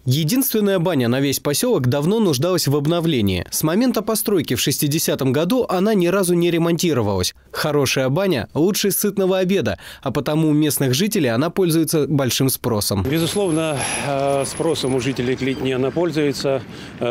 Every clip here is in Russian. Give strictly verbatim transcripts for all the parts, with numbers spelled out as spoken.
Единственная баня на весь поселок давно нуждалась в обновлении. С момента постройки в шестидесятом году она ни разу не ремонтировалась. Хорошая баня – лучше сытного обеда, а потому у местных жителей она пользуется большим спросом. Безусловно, спросом у жителей Клитни она пользуется.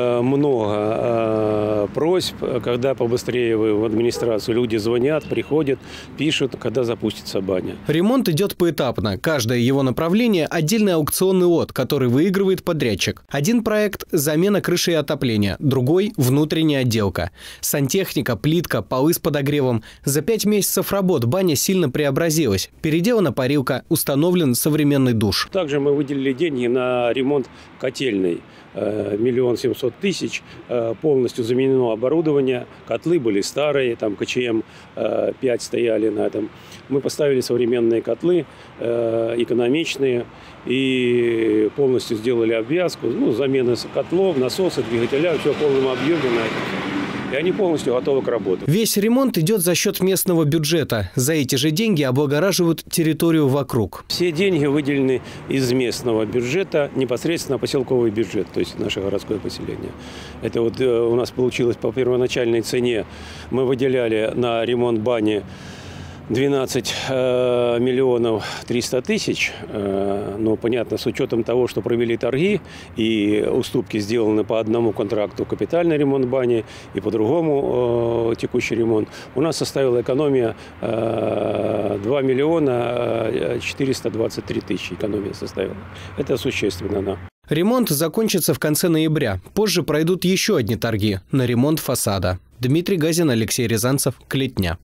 Много просьб, когда побыстрее в администрацию люди звонят, приходят, пишут, когда запустится баня. Ремонт идет поэтапно. Каждое его направление – отдельный аукционный лот, который выигрывает подрядчик. Один проект – замена крыши и отопления, другой – внутренняя отделка. Сантехника, плитка, полы с подогревом. За пять месяцев работ баня сильно преобразилась. Переделана парилка, установлен современный душ. Также мы выделили деньги на ремонт котельной. Миллион семьсот тысяч. Полностью заменено оборудование. Котлы были старые, там КЧМ пять стояли на этом. Мы поставили современные котлы, экономичные, и полностью сделали обвязку, ну, замена котлов, насосы, двигателя, все в полном объеме на этом. И они полностью готовы к работе. Весь ремонт идет за счет местного бюджета. За эти же деньги облагораживают территорию вокруг. Все деньги выделены из местного бюджета непосредственно поселковый бюджет, то есть наше городское поселение. Это вот у нас получилось по первоначальной цене. Мы выделяли на ремонт бани двенадцать миллионов триста тысяч, но понятно, с учетом того, что провели торги и уступки сделаны по одному контракту капитальный ремонт бани и по другому текущий ремонт, у нас составила экономия два миллиона четыреста двадцать три тысячи экономия составила. Это существенно, да. Ремонт закончится в конце ноября. Позже пройдут еще одни торги на ремонт фасада. Дмитрий Газин, Алексей Рязанцев, Клитня.